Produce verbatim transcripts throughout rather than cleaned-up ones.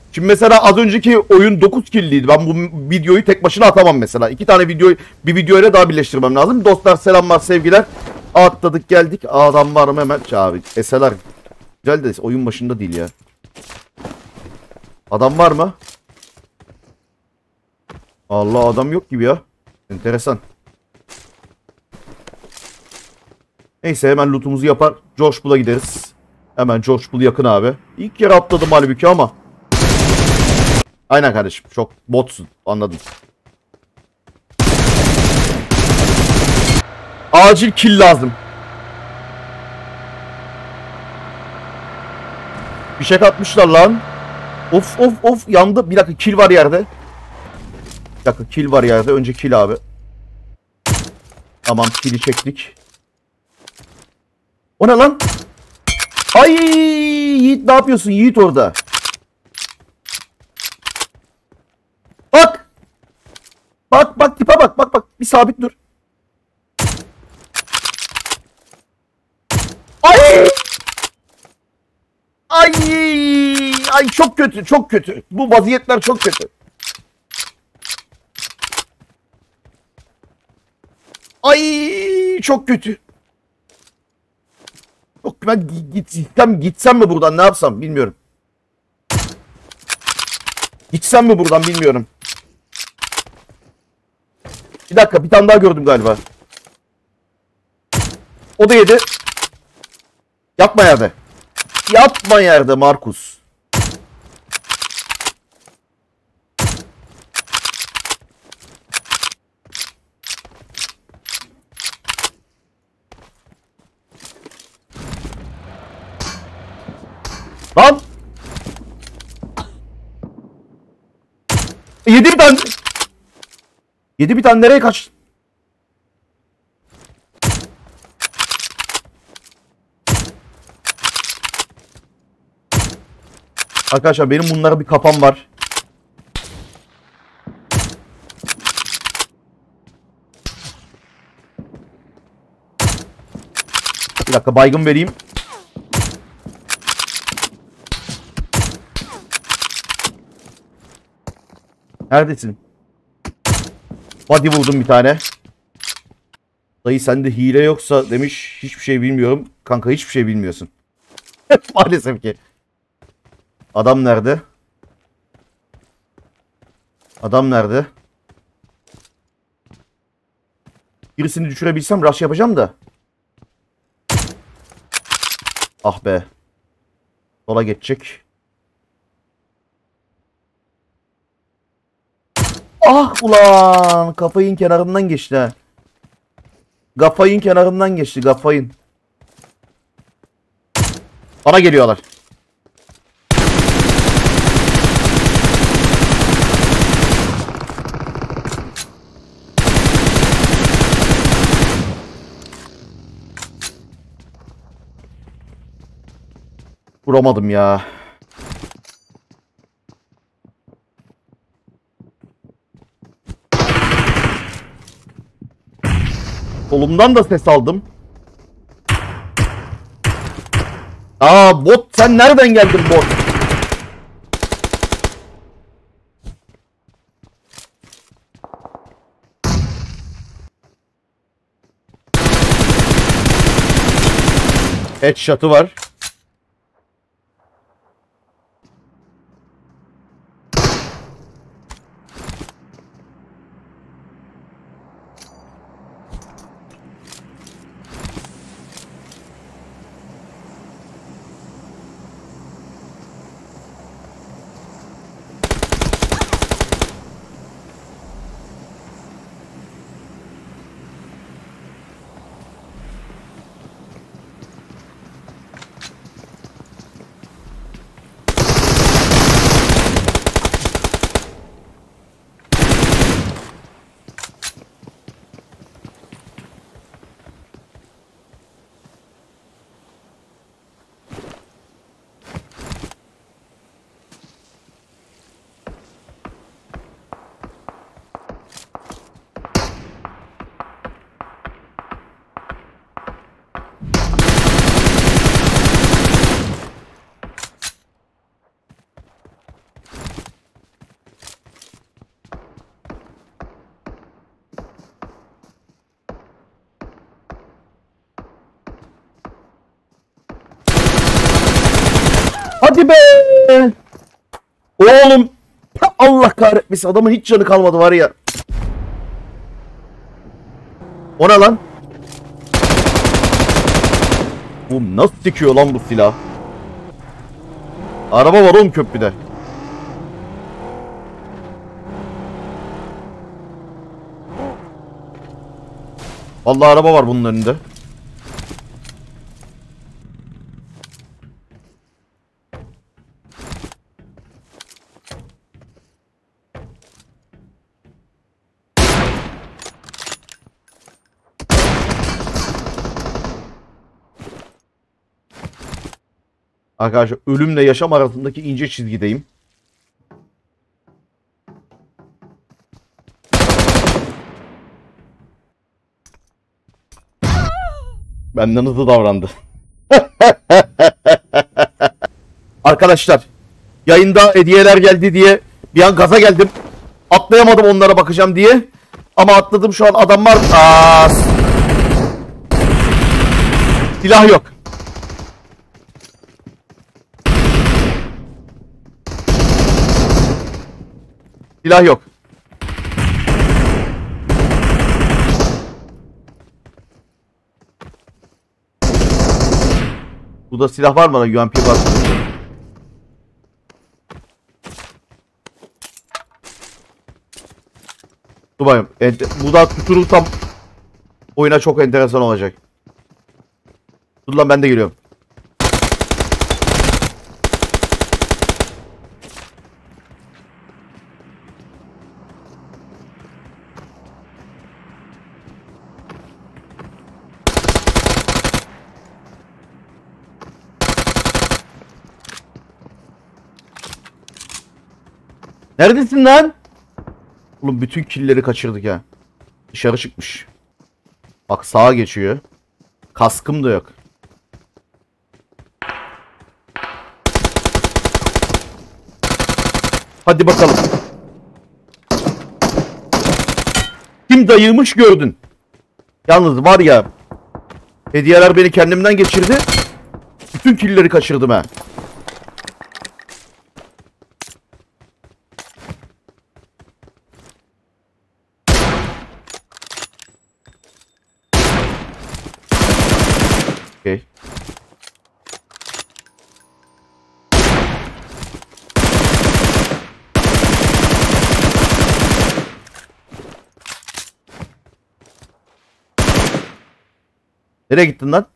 Şimdi mesela az önceki oyun dokuz killiydi. Ben bu videoyu tek başına atamam mesela. İki tane videoyu bir videoyla daha birleştirmem lazım. Dostlar selamlar sevgiler. Atladık geldik. Adam var mı hemen? Abi S L R. Güzel de oyun başında değil ya. Adam var mı? Allah adam yok gibi ya. Enteresan. Neyse hemen lootumuzu yapar. George Bull'a gideriz. Hemen George Bull yakın abi. İlk kere atladım halbuki ama. Aynen kardeşim. Çok botsun. Anladım. Acil kill lazım. Bir şey atmışlar lan. Of of of yandı. Bir dakika kill var yerde. Bir dakika kill var yerde. Önce kill abi. Tamam kill'i çektik. O ne lan? Ay Yiğit ne yapıyorsun Yiğit orada? Bak. Bak bak tipe bak bak bak. Bir sabit dur. Ay. Ay. Ay çok kötü çok kötü. Bu vaziyetler çok kötü. Ay çok kötü. Yok ben gitsem gitsem mi buradan ne yapsam bilmiyorum. Gitsem mi buradan bilmiyorum. Bir dakika bir tane daha gördüm galiba. O da yedi. Yapma yerde. Yapma yerde Markus. Lan. Yedi bir tane. Yedi bir tane nereye kaç? Arkadaşlar benim bunlara bir kafam var. Bir dakika baygın vereyim. Neredesin? Body vurdum bir tane. Dayı sende hile yoksa demiş hiçbir şey bilmiyorum. Kanka hiçbir şey bilmiyorsun. Maalesef ki. Adam nerede? Adam nerede? Birisini düşürebilsem rush yapacağım da. Ah be. Sola geçecek. Ah ulan. Kafayın kenarından geçti ha. Gafayın kenarından geçti. Gafayın. Bana geliyorlar. Vuramadım ya. Solumdan da ses aldım. Aa bot sen nereden geldin bot? Headshot'ı var. Oğlum. Allah kahretmesin. Adamın hiç canı kalmadı var ya. O ne lan? Oğlum nasıl dikiyor lan bu silah? Araba var oğlum köprüde. Vallahi araba var bunun önünde. Arkadaşlar ölümle yaşam arasındaki ince çizgideyim. Benden hızlı davrandı. Arkadaşlar yayında hediyeler geldi diye bir an gaza geldim. Atlayamadım onlara bakacağım diye. Ama atladım, şu an adam var. Aa, silah yok. Silah yok. Burada silah var mı? U M P var. Dur bakayım. Bu da tuturursam oyuna çok enteresan olacak. Dur lan, ben de geliyorum. Neredesin lan? Oğlum bütün killleri kaçırdık ya. Dışarı çıkmış. Bak sağa geçiyor. Kaskım da yok. Hadi bakalım. Kim dayımış gördün. Yalnız var ya, hediyeler beni kendimden geçirdi. Bütün killleri kaçırdım ha. Okay. Nereye gittin lan?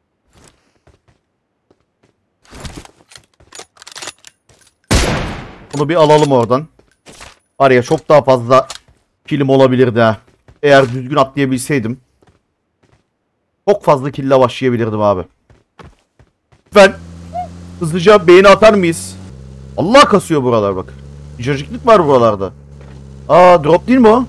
Bunu bir alalım oradan. Var ya, çok daha fazla killim olabilirdi ha. Eğer düzgün atlayabilseydim. Çok fazla kille başlayabilirdim abi. Lütfen hızlıca beğeni atar mıyız? Allah kasıyor buralar bak. Cacıklık var buralarda. Aa, drop değil mi o?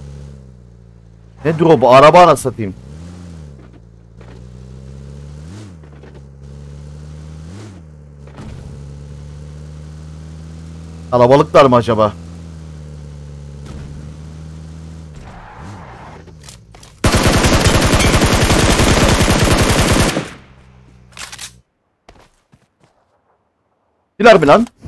Ne drop'u? Araba ana satayım. Kalabalıklar mı acaba? Diler mi lan?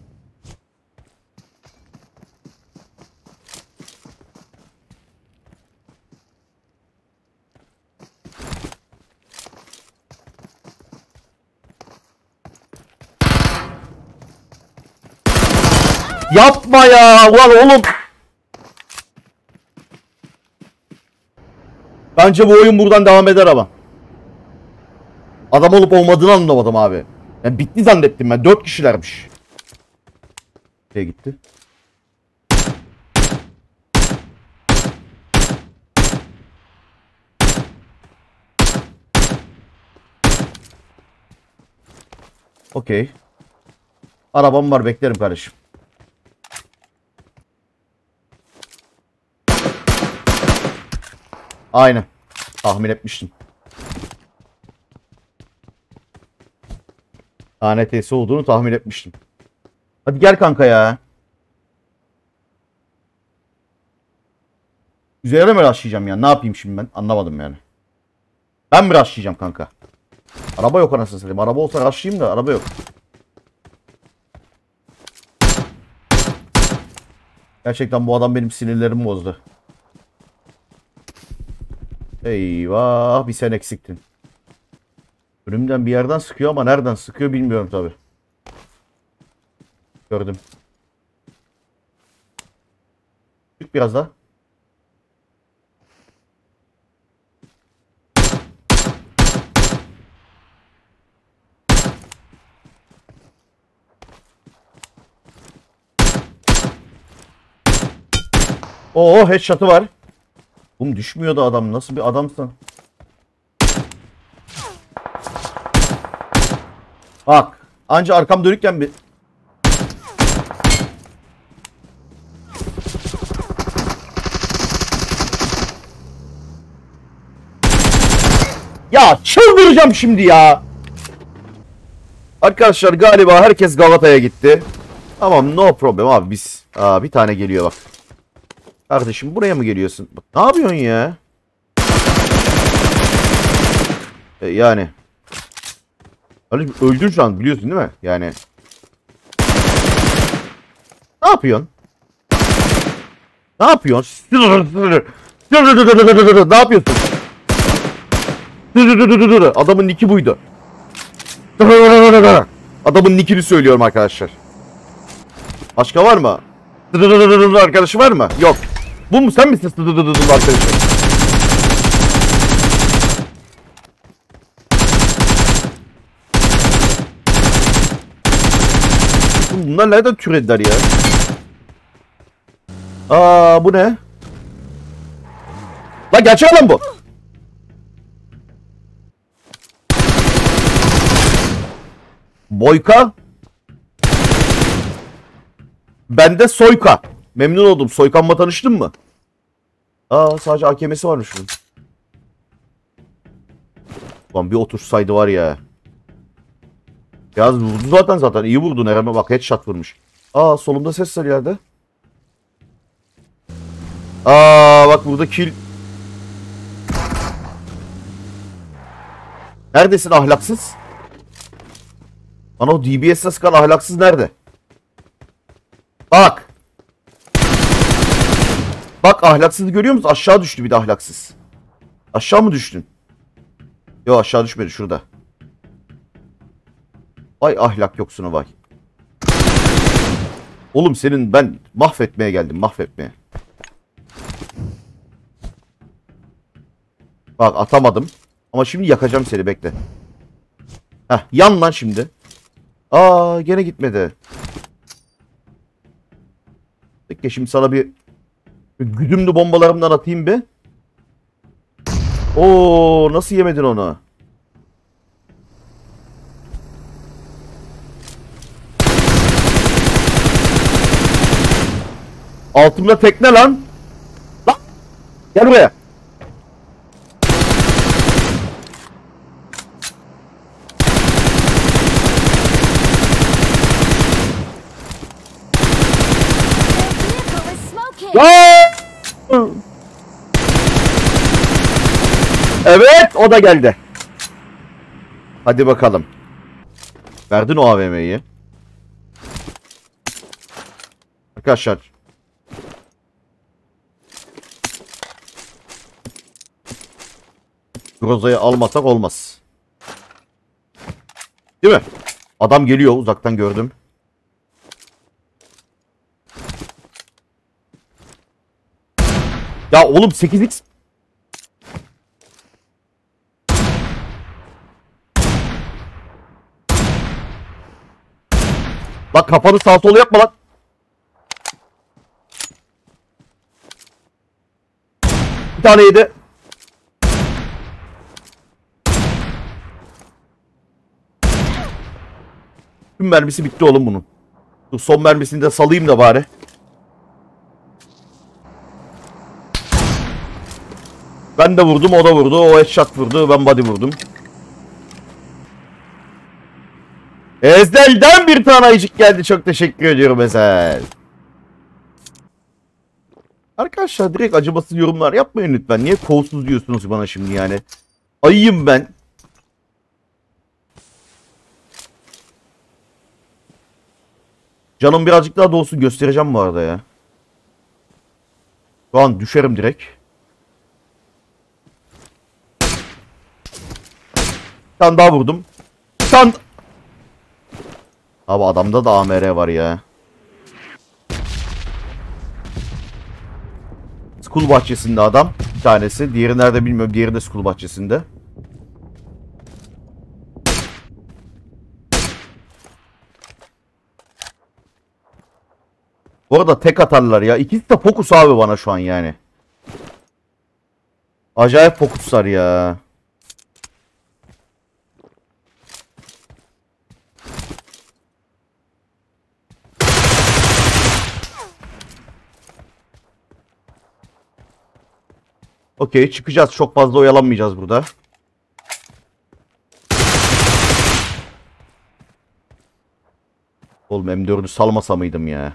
Yapma ya. Ulan oğlum. Bence bu oyun buradan devam eder ama. Adam olup olmadığını anlamadım abi. Yani bitti zannettim ben. Dört kişilermiş. Nereye gitti? Okey. Arabam var, beklerim kardeşim. Aynen. Tahmin etmiştim. A N T'si olduğunu tahmin etmiştim. Hadi gel kanka ya. Üzerine mi rushlayacağım ya? Ne yapayım şimdi ben? Anlamadım yani. Ben mi rushlayacağım kanka? Araba yok anasını satayım. Araba olsa rushlayayım da araba yok. Gerçekten bu adam benim sinirlerimi bozdu. Eyvah, bir sen eksiktin. Önümden bir yerden sıkıyor ama nereden sıkıyor bilmiyorum tabi. Gördüm. Çık biraz daha. Oo, headshot'ı var. Oğlum düşmüyordu adam. Nasıl bir adamsın? Bak. Anca arkam dönükken bir... Ya çıldıracağım şimdi ya. Arkadaşlar galiba herkes Galata'ya gitti. Tamam, no problem abi biz. Aa, bir tane geliyor bak. Kardeşim buraya mı geliyorsun? Bak, ne yapıyorsun ya? E, yani. Öldün şu an, biliyorsun değil mi? Yani. Ne yapıyorsun? Ne yapıyorsun? Ne yapıyorsun? Adamın nicki buydu. Adamın nickini söylüyorum arkadaşlar. Başka var mı? Arkadaşı var mı? Yok. Bu mu, sen misin arkadaşı? Bunlar nereden türediler ya? Aa, bu ne? Lan gerçek lan bu. Boyka. Ben de Soyka. Memnun oldum. Soykan'la tanıştın mı? Aa, sadece A K M'si varmış bunun. Lan bir otursaydı var ya. Ya vurdu zaten zaten. İyi vurdun Erem'e bak, headshot vurmuş. Aa, solumda ses var yerde. Aa, bak burada kill. Neredesin ahlaksız? Bana o D B S'e sıkan ahlaksız nerede? Bak. Bak, ahlaksızı görüyor musun? Aşağı düştü bir de ahlaksız. Aşağı mı düştün? Yok, aşağı düşmedi, şurada. Vay ahlak yoksunu vay. Oğlum senin ben mahvetmeye geldim, mahvetmeye. Bak atamadım. Ama şimdi yakacağım seni, bekle. Heh, yan lan şimdi. Aa, gene gitmedi. Peki şimdi sana bir, bir güdümlü bombalarımdan atayım bir. Oo, nasıl yemedin onu? Altımda tekne lan. Lan. Gel buraya. Ya! Evet, o da geldi. Hadi bakalım. Verdin o A V M'yi. Arkadaşlar. Groza'yı almasak olmaz. Değil mi? Adam geliyor, uzaktan gördüm. Ya oğlum sekiz x. Bak kafanı sağ sola yapma lan. Bir tane yedi. Tüm mermisi bitti oğlum bunun. Dur, son mermisini de salayım da bari. Ben de vurdum, o da vurdu. O headshot vurdu, ben body vurdum. Ezel'den bir tane ayıcık geldi. Çok teşekkür ediyorum Ezel. Arkadaşlar direkt acımasız yorumlar yapmayın lütfen. Niye kolsuz diyorsunuz bana şimdi yani? Ayıyım ben. Canım birazcık daha dolsun, göstereceğim bu arada ya. Şu an düşerim direkt. Bir tane daha vurdum. Bir tane... Abi adamda da A M R var ya. School bahçesinde adam. Bir tanesi. Diğeri nerede bilmiyorum. Diğeri de school bahçesinde. Bu arada tek atarlar ya. İkisi de fokus abi bana şu an yani. Acayip fokuslar ya. Okey, çıkacağız. Çok fazla oyalanmayacağız burada. Oğlum M dördü salmasa mıydım ya?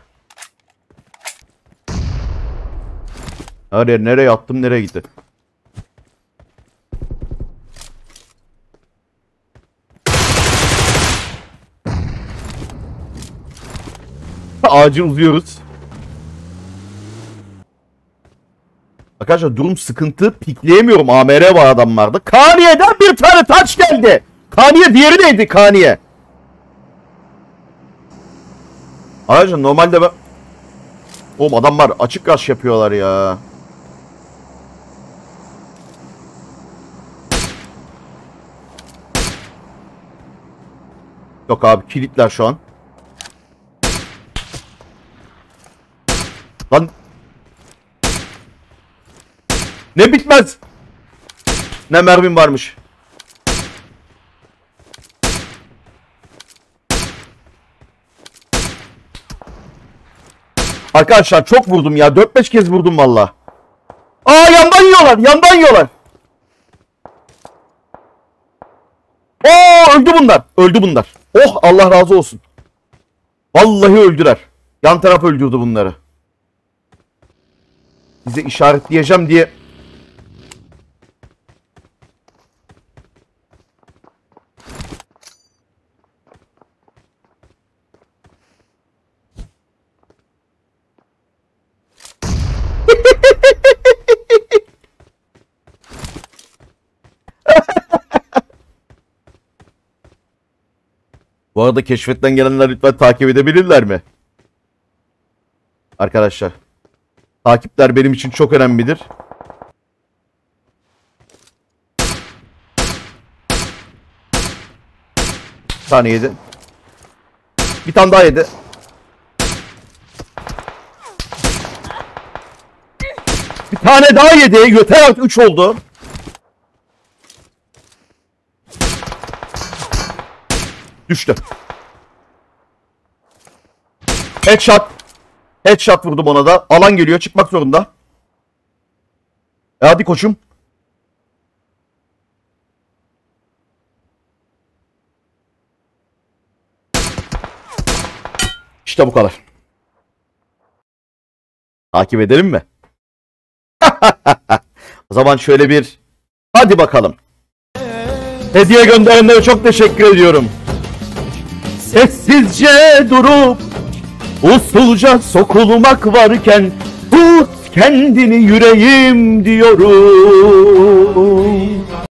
Her yer nereye attım, nereye gitti? Ağacı uzuyoruz. Arkadaşlar durum sıkıntı. Pikleyemiyorum. A M R var adamlarda. Kaniye'den bir tane taç geldi. Kaniye diğeri neydi Kaniye? Arkadaşlar normalde ben... Oğlum adamlar açık rush yapıyorlar ya. Yok abi, kilitler şu an. Lan... Ne bitmez. Ne mermim varmış. Arkadaşlar çok vurdum ya. dört beş kez vurdum valla. Aa, yandan yiyorlar. Yandan yiyorlar. Oo, öldü bunlar. Öldü bunlar. Oh, Allah razı olsun. Vallahi öldüler. Yan taraf öldürdü bunları. Bize işaretleyeceğim diye. Bu arada keşfetten gelenler lütfen takip edebilirler mi? Arkadaşlar. Takipler benim için çok önemlidir. Bir tane yedi. Bir tane daha yedi. Bir tane daha yedi. Yeter artık, üç oldu. Düştü. Headshot. Headshot vurdum ona da. Alan geliyor. Çıkmak zorunda. E hadi koçum. İşte bu kadar. Takip edelim mi? O zaman şöyle bir... Hadi bakalım. Hediye gönderenlere çok teşekkür ediyorum. Sessizce durup usulca sokulmak varken tut kendini yüreğim diyorum.